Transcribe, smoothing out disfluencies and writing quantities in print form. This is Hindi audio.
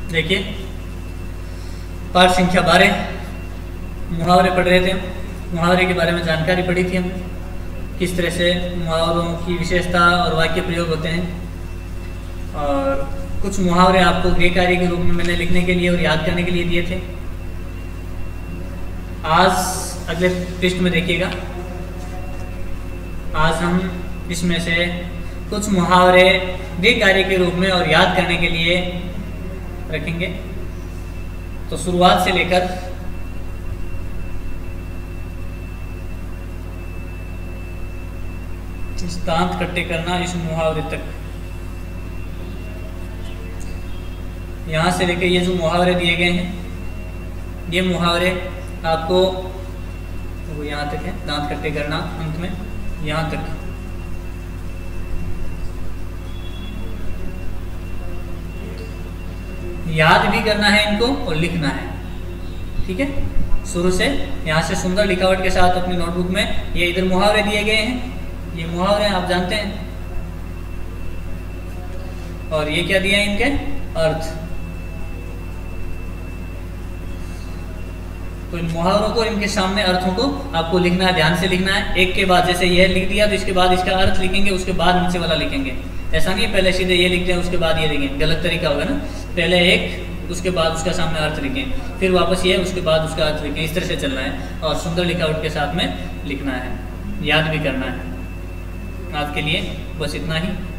देखिए पाठ संख्या 12 मुहावरे पढ़ रहे थे। मुहावरे के बारे में जानकारी पढ़ी थी हमने, किस तरह से मुहावरों की विशेषता और वाक्य प्रयोग होते हैं। और कुछ मुहावरे आपको गृह कार्य के रूप में मैंने लिखने के लिए और याद करने के लिए दिए थे। आज अगले पृष्ठ में देखिएगा, आज हम इसमें से कुछ मुहावरे गृह कार्य के रूप में और याद करने के लिए रखेंगे। तो शुरुआत से लेकर इस दांत खट्टे करना इस मुहावरे तक, यहाँ से लेकर ये जो मुहावरे दिए गए हैं, ये मुहावरे आपको वो यहाँ तक है, दांत खट्टे करना अंत में यहाँ तक। याद भी करना है इनको और लिखना है, ठीक है। शुरू से यहाँ से सुंदर लिखावट के साथ अपनी नोटबुक में ये इधर मुहावरे दिए गए हैं, ये मुहावरे आप जानते हैं। और ये क्या दिया है, इनके अर्थ। तो इन मुहावरों को, इनके सामने अर्थों को आपको लिखना है, ध्यान से लिखना है। एक के बाद, जैसे यह लिख दिया तो इसके बाद इसका अर्थ लिखेंगे, उसके बाद नीचे वाला लिखेंगे। ऐसा नहीं पहले सीधे ये लिखते हैं उसके बाद ये लिखेंगे, गलत तरीका होगा ना। पहले एक, उसके बाद उसका सामने अर्थ लिखें, फिर वापस ये, उसके बाद उसका अर्थ लिखें। इस तरह से चलना है और सुंदर लिखावट के साथ में लिखना है, याद भी करना है। आज के लिए बस इतना ही।